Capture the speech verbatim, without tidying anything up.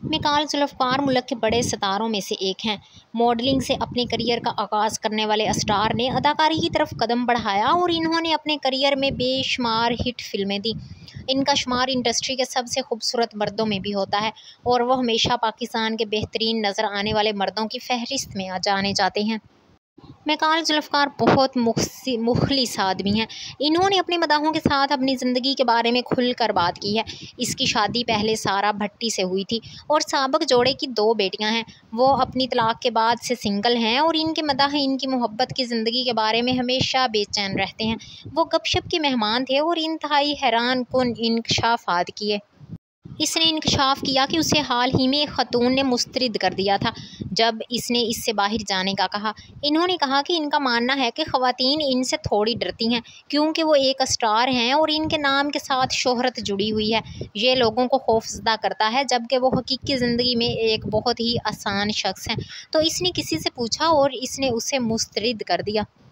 मिकाल जुल्फ़कार मुल्क के बड़े सितारों में से एक हैं। मॉडलिंग से अपने करियर का आगाज़ करने वाले स्टार ने अदाकारी की तरफ कदम बढ़ाया और इन्होंने अपने करियर में बेशुमार हिट फिल्में दी। इनका शुमार इंडस्ट्री के सबसे खूबसूरत मर्दों में भी होता है और वह हमेशा पाकिस्तान के बेहतरीन नज़र आने वाले मर्दों की फहरिस्त में जाने जाते हैं। मिकाल जुल्फ़कार बहुत मुखसी मुखलिस आदमी हैं। इन्होंने अपने मदाहों के साथ अपनी ज़िंदगी के बारे में खुलकर बात की है। इसकी शादी पहले सारा भट्टी से हुई थी और साबिक जोड़े की दो बेटियां हैं। वो अपनी तलाक के बाद से सिंगल हैं और इनके मदाह इनकी मोहब्बत की ज़िंदगी के बारे में हमेशा बेचैन रहते हैं। वो गपशप के मेहमान थे और इंतहाई हैरान कुन इंकशाफात किए। इसने इंकशाफ किया कि उसे हाल ही में एक ख़तून ने मुस्तरद कर दिया था जब इसने इससे बाहर जाने का कहा। इन्होंने कहा कि इनका मानना है कि ख़वातीन इनसे थोड़ी डरती हैं क्योंकि वो एक स्टार हैं और इनके नाम के साथ शोहरत जुड़ी हुई है। ये लोगों को खौफजदा करता है जबकि वो हकीकी ज़िंदगी में एक बहुत ही आसान शख्स हैं। तो इसने किसी से पूछा और इसने उसे मुस्तरद कर दिया।